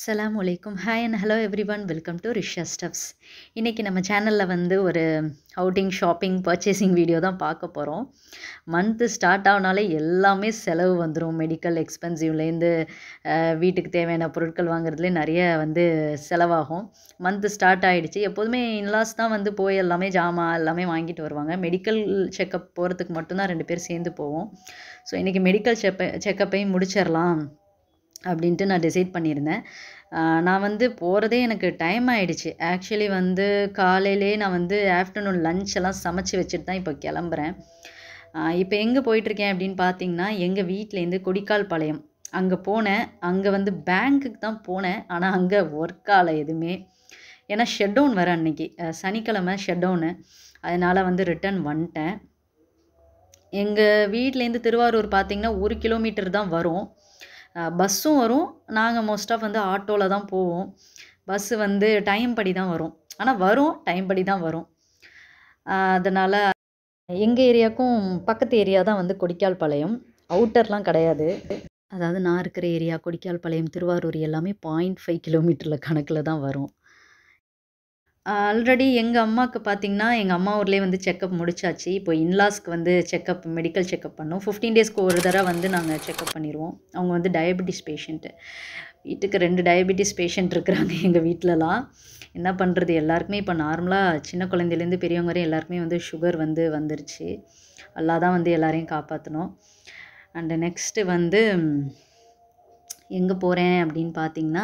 Assalamualaikum. Hi and hello everyone. Welcome to Riziya Stuffs. இன்னைக்கு நம்ம சேனல்ல வந்து ஒரு அவுட்டிங் ஷாப்பிங் பர்ச்சேசிங் வீடியோ தான் பார்க்க போகிறோம். மந்த்து ஸ்டார்ட் ஆனாலே எல்லாமே செலவு வந்துடும். மெடிக்கல் எக்ஸ்பென்சிவ்லேருந்து வீட்டுக்கு தேவையான பொருட்கள் வாங்குறதுலேயே நிறைய வந்து செலவாகும். மந்த்து ஸ்டார்ட் ஆகிடுச்சு. எப்போதுமே இன்லாஸ் தான் வந்து போய் எல்லாமே ஜாமான் எல்லாமே வாங்கிட்டு வருவாங்க. மெடிக்கல் செக்கப் போகிறதுக்கு மட்டும்தான் 2 பேர் சேர்ந்து போவோம். ஸோ இன்றைக்கி மெடிக்கல் செக்கப்பையும் முடிச்சிடலாம் அப்படின்ட்டு நான் டிசைட் பண்ணியிருந்தேன். நான் வந்து போகிறதே எனக்கு டைம் ஆகிடுச்சு. ஆக்சுவலி வந்து காலையிலே நான் வந்து ஆஃப்டர்நூன் லஞ்ச் எல்லாம் சமைச்சி வச்சுட்டு தான் இப்போ கிளம்புறேன். இப்போ எங்கே போயிட்டுருக்கேன் அப்படின்னு பார்த்தீங்கன்னா, எங்கள் வீட்டிலேருந்து கொடிக்கால்பாளையம் அங்கே போனேன். அங்கே வந்து பேங்க்குக்கு தான் போனேன். ஆனால் அங்கே ஒர்க் ஆகலை எதுவுமே. ஏன்னா ஷட்டவுன் வர அன்னைக்கு சனிக்கிழமை ஷட்டவுனு. அதனால் வந்து ரிட்டர்ன் வந்துட்டேன். எங்கள் வீட்டிலேருந்து திருவாரூர் பார்த்திங்கன்னா 1 கிலோமீட்டர் தான் வரும். பஸ்ஸும் வரும். நாங்கள் மோஸ்ட் ஆஃப் வந்து ஆட்டோவில் தான் போவோம். பஸ்ஸு வந்து டைம் படி தான் வரும். ஆனால் வரும், டைம் படி தான் வரும். அதனால் எங்கள் ஏரியாவுக்கும் பக்கத்து ஏரியா தான் வந்து கொடிக்கால்பாளையம். அவுட்டர்லாம் கிடையாது. அதாவது நான் இருக்கிற ஏரியா கொடிக்கால்பாளையம், திருவாரூர் எல்லாமே 0.5 கிலோமீட்டரில் கணக்கில் தான் வரும். ஆல்ரெடி எங்கள் அம்மாவுக்கு பார்த்திங்கன்னா, எங்கள் அம்மா ஊர்லேயே வந்து செக்கப் முடிச்சாச்சு. இப்போ இன்லாஸ்க்கு வந்து செக்கப் மெடிக்கல் செக்கப் பண்ணோம். 15 டேஸ்க்கு ஒரு தடவை வந்து நாங்கள் செக்கப் பண்ணிடுவோம். அவங்க வந்து டயபெட்டிஸ் பேஷண்ட்டு. வீட்டுக்கு 2 டயபெட்டிஸ் பேஷண்ட் இருக்கிறாங்க எங்கள் வீட்டிலலாம். என்ன பண்ணுறது, எல்லாருக்குமே இப்போ நார்மலாக சின்ன குழந்தையிலேருந்து பெரியவங்க வரையும் எல்லாருக்குமே வந்து சுகர் வந்து வந்துருச்சு. அல்லா தான் வந்து எல்லாரையும் காப்பாற்றணும். அண்டு நெக்ஸ்ட்டு வந்து எங்கே போகிறேன் அப்படின்னு பார்த்திங்கன்னா,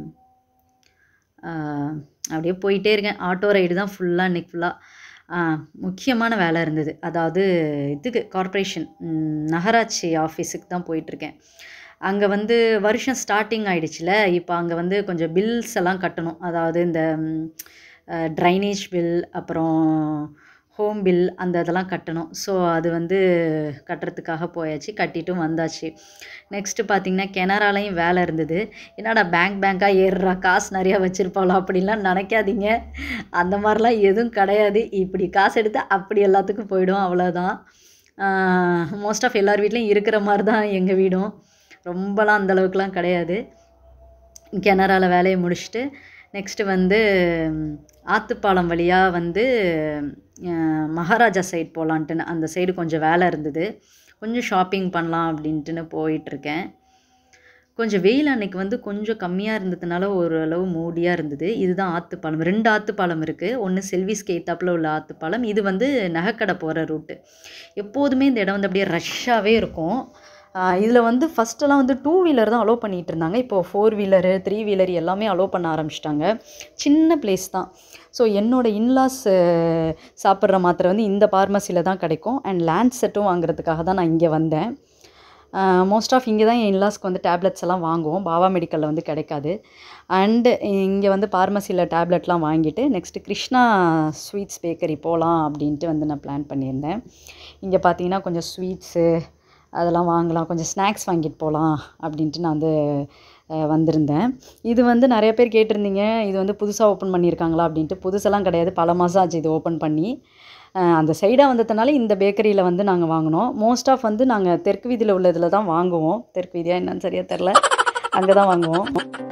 அப்படியே போயிட்டே இருக்கேன். ஆட்டோ ரைடு தான் ஃபுல்லாக இன்றைக்கி ஃபுல்லாக. முக்கியமான வேலை இருந்தது. அதாவது இதுக்கு கார்ப்பரேஷன் நகராட்சி ஆஃபீஸுக்கு தான் போயிட்டுருக்கேன். அங்கே வந்து வருஷம் ஸ்டார்டிங் ஆகிடுச்சுல, இப்போ அங்கே வந்து கொஞ்சம் பில்ஸ் எல்லாம் கட்டணும். அதாவது இந்த ட்ரைனேஜ் பில், அப்புறம் ஹோம் பில், அந்த இதெல்லாம் கட்டணும். ஸோ அது வந்து கட்டுறதுக்காக போயாச்சு. கட்டிட்டும் வந்தாச்சு. நெக்ஸ்ட்டு பார்த்திங்கன்னா கெனராலையும் வேலை இருந்தது. என்னடா பேங்காக ஏறுறா, காசு நிறையா வச்சுருப்பாளோ அப்படின்லாம் நினைக்காதீங்க. அந்த மாதிரிலாம் எதுவும் கிடையாது. இப்படி காசு எடுத்தால் அப்படி எல்லாத்துக்கும் போயிடும், அவ்வளோதான். மோஸ்ட் ஆஃப் எல்லார் வீட்லேயும் இருக்கிற மாதிரி தான் எங்கள் வீடும். ரொம்பலாம் அந்தளவுக்குலாம் கிடையாது. கெனராவில் வேலையை முடிச்சுட்டு நெக்ஸ்ட்டு வந்து ஆத்துப்பாலம் வழியாக வந்து மகாராஜா சைடு போகலான்ட்டுன்னு, அந்த சைடு கொஞ்சம் வேலை இருந்தது. கொஞ்சம் ஷாப்பிங் பண்ணலாம் அப்படின்ட்டுன்னு போயிட்டுருக்கேன். கொஞ்சம் வெயில் அன்றைக்கி வந்து கொஞ்சம் கம்மியாக இருந்ததுனால ஓரளவு மூடியாக இருந்தது. இதுதான் ஆத்துப்பாலம். 2 ஆத்துப்பாலம் இருக்குது. ஒன்று செல்விஸ்க்கு எய்த்தாப்பில் உள்ள ஆத்துப்பாலம், இது வந்து நகைக்கடை போகிற ரூட்டு. எப்போதுமே இந்த இடம் வந்து அப்படியே ரஷ்ஷாகவே இருக்கும். இதில் வந்து ஃபஸ்ட்டெல்லாம் வந்து 2 வீலர் தான் அலோவ் பண்ணிகிட்டு இருந்தாங்க. இப்போது 4 வீலரு 3 வீலர் எல்லாமே அலோவ் பண்ண ஆரம்பிச்சிட்டாங்க. சின்ன பிளேஸ் தான். ஸோ என்னோடய இன்லாஸ் சாப்பிட்ற மாத்திரை வந்து இந்த பார்மசியில் தான் கிடைக்கும். அண்ட் லேண்ட் செட்டும் வாங்குறதுக்காக தான் நான் இங்கே வந்தேன். மோஸ்ட் ஆஃப் இங்கே தான் என் இன்லாஸ்க்கு வந்து டேப்லெட்ஸ் எல்லாம் வாங்குவோம். பாபா மெடிக்கலில் வந்து கிடைக்காது. அண்டு இங்கே வந்து பார்மசியில் டேப்லெட்லாம் வாங்கிட்டு நெக்ஸ்ட்டு கிருஷ்ணா ஸ்வீட்ஸ் பேக்கரி போகலாம் அப்படின்ட்டு வந்து நான் பிளான் பண்ணியிருந்தேன். இங்கே பார்த்தீங்கன்னா கொஞ்சம் ஸ்வீட்ஸு அதெல்லாம் வாங்கலாம், கொஞ்சம் ஸ்நாக்ஸ் வாங்கிட்டு போகலாம் அப்படின்ட்டு நான் வந்து வந்திருந்தேன். இது வந்து நிறைய பேர் கேட்டிருந்தீங்க, இது வந்து புதுசாக ஓப்பன் பண்ணியிருக்காங்களா அப்படின்ட்டு. புதுசெல்லாம் கிடையாது, பல மாதம் ஆச்சு இது ஓப்பன் பண்ணி. அந்த சைடாக வந்ததுனால இந்த பேக்கரியில் வந்து நாங்கள் வாங்கினோம். மோஸ்ட் ஆஃப் வந்து நாங்கள் தெற்கு வீதியில் உள்ள இதில் தான் வாங்குவோம். தெற்கு வீதியாக என்னன்னு சரியாக தெரில, அங்கே தான் வாங்குவோம்.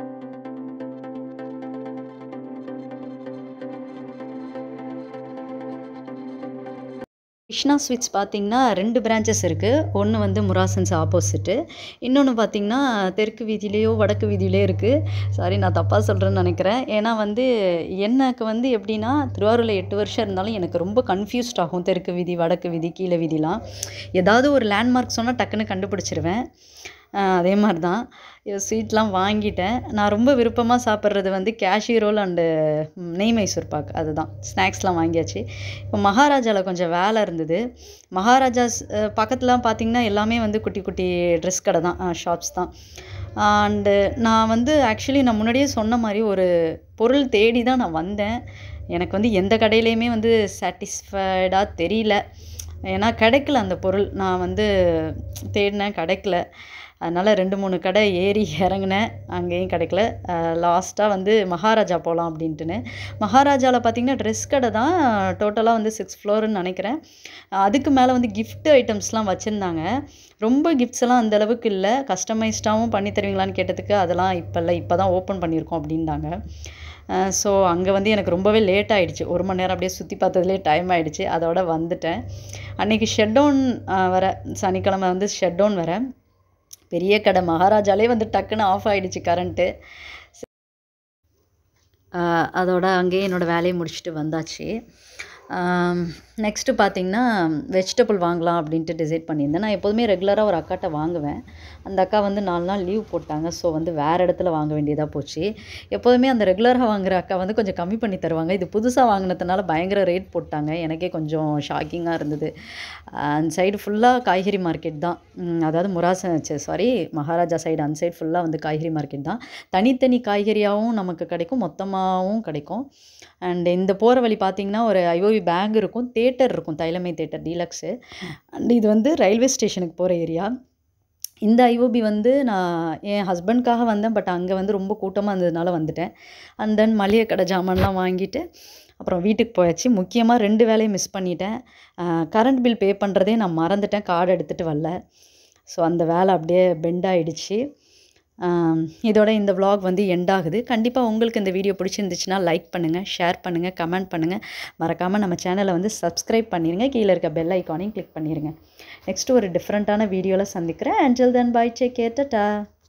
கிருஷ்ணா ஸ்வீட்ஸ் பார்த்திங்கன்னா 2 பிரான்ச்சஸ் இருக்குது. ஒன்று வந்து முராசன்ஸ் ஆப்போசிட்டு, இன்னொன்று பார்த்திங்கன்னா தெற்கு வீதியிலேயோ வடக்கு வீதியிலேயோ இருக்குது. சாரி, நான் தப்பாக சொல்கிறேன்னு நினைக்கிறேன். ஏன்னா வந்து எனக்கு வந்து எப்படின்னா, திருவாரூரில் 8 வருஷம் இருந்தாலும் எனக்கு ரொம்ப கன்ஃபியூஸ்ட் ஆகும். தெற்கு வீதி, வடக்கு வீதி, கீழே வீதிலாம். ஏதாவது ஒரு லேண்ட்மார்க் சொன்னால் டக்குன்னு கண்டுபிடிச்சிருவேன். அதே மாதிரி தான் ஸ்வீட்லாம் வாங்கிட்டேன். நான் ரொம்ப விருப்பமாக சாப்பிட்றது வந்து கேஷ்யூ ரோல் அண்டு நெய் மைசூர் பாக், அதுதான். ஸ்நாக்ஸ்லாம் வாங்கியாச்சு. இப்போ மகாராஜாவில் கொஞ்சம் வேலை இருந்தது. மகாராஜாஸ் பக்கத்துலாம் பார்த்திங்கன்னா எல்லாமே வந்து குட்டி குட்டி ட்ரெஸ் கடை தான், ஷாப்ஸ் தான். அண்டு நான் வந்து ஆக்சுவலி நான் முன்னாடியே சொன்ன மாதிரி ஒரு பொருள் தேடி தான் நான் வந்தேன். எனக்கு வந்து எந்த கடையிலையுமே வந்து சாட்டிஸ்ஃபைடாக தெரியல. ஏன்னா கிடைக்கல அந்த பொருள். நான் வந்து தேடினேன், கிடைக்கல. அதனால் 2-3 கடை ஏறி இறங்குனேன், அங்கேயும் கிடைக்கல. லாஸ்ட்டாக வந்து மகாராஜா போகலாம் அப்படின்ட்டுன்னு. மகாராஜாவில் பார்த்திங்கன்னா ட்ரெஸ் கடை தான், டோட்டலாக வந்து 6 ஃப்ளோருன்னு நினைக்கிறேன். அதுக்கு மேலே வந்து கிஃப்ட் ஐட்டம்ஸ்லாம் வச்சுருந்தாங்க. ரொம்ப கிஃப்ட்ஸ் எல்லாம் அந்த அளவுக்கு இல்லை. கஸ்டமைஸ்டாகவும் பண்ணி தருவீங்களான்னு கேட்டதுக்கு அதெல்லாம் இப்போ இல்லை, இப்போ தான் ஓப்பன் பண்ணியிருக்கோம் அப்படின்ட்டாங்க. ஸோ அங்கே வந்து எனக்கு ரொம்பவே லேட் ஆகிடுச்சு. 1 மணி நேரம் அப்படியே சுற்றி பார்த்ததுலேயே டைம் ஆகிடுச்சு. அதோட வந்துட்டேன். அன்றைக்கி ஷட்டவுன் வர, சனிக்கிழமை வந்து ஷட்டவுன் வர. பெரிய கடை மகாராஜாலே வந்து டக்குன்னு ஆஃப் ஆகிடுச்சு கரண்ட்டு. அதோட அங்கேயே என்னோடய வேலையை முடிச்சுட்டு வந்தாச்சு. நெக்ஸ்ட்டு பார்த்திங்கன்னா வெஜிடபிள் வாங்கலாம் அப்படின்ட்டு டிசைட் பண்ணியிருந்தேன். நான் எப்போதுமே ரெகுலராக ஒரு அக்காட்ட வாங்குவேன். அந்த அக்கா வந்து 4 நாள் லீவ் போட்டாங்க. ஸோ வந்து வேறு இடத்துல வாங்க வேண்டியதாக போச்சு. எப்போதுமே அந்த ரெகுலராக வாங்குகிற அக்கா வந்து கொஞ்சம் கம்மி பண்ணி தருவாங்க. இது புதுசாக வாங்கினதுனால பயங்கர ரேட் போட்டாங்க. எனக்கே கொஞ்சம் ஷாக்கிங்காக இருந்தது. அந்த சைடு ஃபுல்லாக காய்கறி மார்க்கெட் தான். அதாவது மகாராஜா சைடு அந்த சைடு ஃபுல்லாக வந்து காய்கறி மார்க்கெட் தான். தனித்தனி காய்கறியாகவும் நமக்கு கிடைக்கும், மொத்தமாகவும் கிடைக்கும். அண்ட் இந்த போகிற வழி பார்த்திங்கன்னா ஒரு ஐஓவி பேங்க் இருக்கும், தேட்டர் இருக்கும், தைலமை தேட்டர் டீலக்ஸு. அண்ட் இது வந்து ரயில்வே ஸ்டேஷனுக்கு போகிற ஏரியா. இந்த ஐஓபி வந்து நான் என் ஹஸ்பண்ட்காக வந்தேன். பட் அங்கே வந்து ரொம்ப கூட்டமாக இருந்ததுனால வந்துட்டேன். அண்ட் தென் மளிகை கடை ஜாமான்லாம் வாங்கிட்டு அப்புறம் வீட்டுக்கு போயாச்சு. முக்கியமாக 2 வேலையை மிஸ் பண்ணிட்டேன். கரண்ட் பில் பே பண்ணுறதே நான் மறந்துட்டேன், கார்டு எடுத்துகிட்டு வரல. ஸோ அந்த வேலை அப்படியே பெண்ட் ஆகிடுச்சு. இதோட இந்த vlog வந்து எண்ட் ஆகுது. கண்டிப்பாக உங்களுக்கு இந்த வீடியோ பிடிச்சிருந்துச்சுன்னா லைக் பண்ணுங்கள், ஷேர் பண்ணுங்கள், கமெண்ட் பண்ணுங்கள். மறக்காமல் நம்ம சேனலை வந்து சப்ஸ்கிரைப் பண்ணிடுங்க. கீழே இருக்க பெல் ஐக்கானையும் கிளிக் பண்ணிடுங்க. நெக்ஸ்ட்டு ஒரு டிஃப்ரெண்ட்டான வீடியோவில் சந்திக்கிறேன். until then bye, take care, ta-ta.